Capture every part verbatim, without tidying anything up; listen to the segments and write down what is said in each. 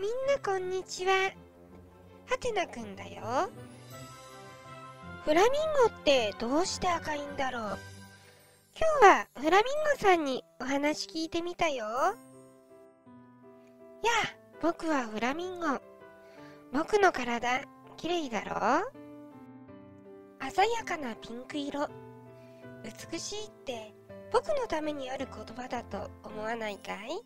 みんなこんにちは。はてなくんだよ。フラミンゴってどうして赤いんだろう。今日はフラミンゴさんにお話聞いてみたよ。やあ、僕はフラミンゴ。僕の体、きれいだろう。鮮やかなピンク色。美しいって僕のためにある言葉だと思わないかい？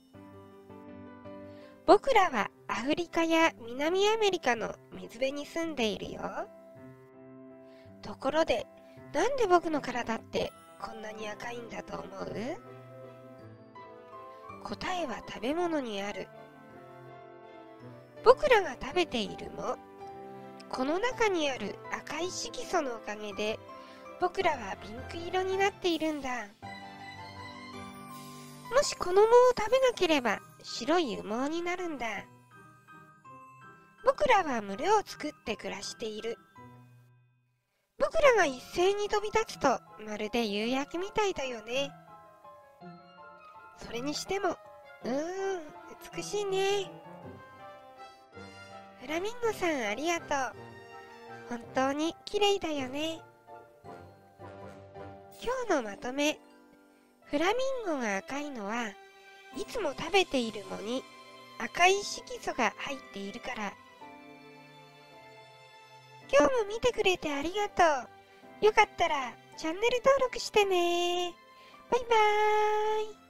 僕らはアフリカや南アメリカの水辺に住んでいるよ。ところで、なんで僕の体ってこんなに赤いんだと思う？答えは食べ物にある。僕らが食べている藻、この中にある赤い色素のおかげで僕らはピンク色になっているんだ。もしこの藻を食べなければ白い羽毛になるんだ。僕らは群れを作って暮らしている。僕らが一斉に飛び立つとまるで夕焼けみたいだよね。それにしても、うーん、美しいね。フラミンゴさんありがとう。本当に綺麗だよね。今日のまとめ。フラミンゴが赤いのはいつも食べている藻に赤い色素が入っているから。今日も見てくれてありがとう。よかったらチャンネル登録してね。バイバーイ。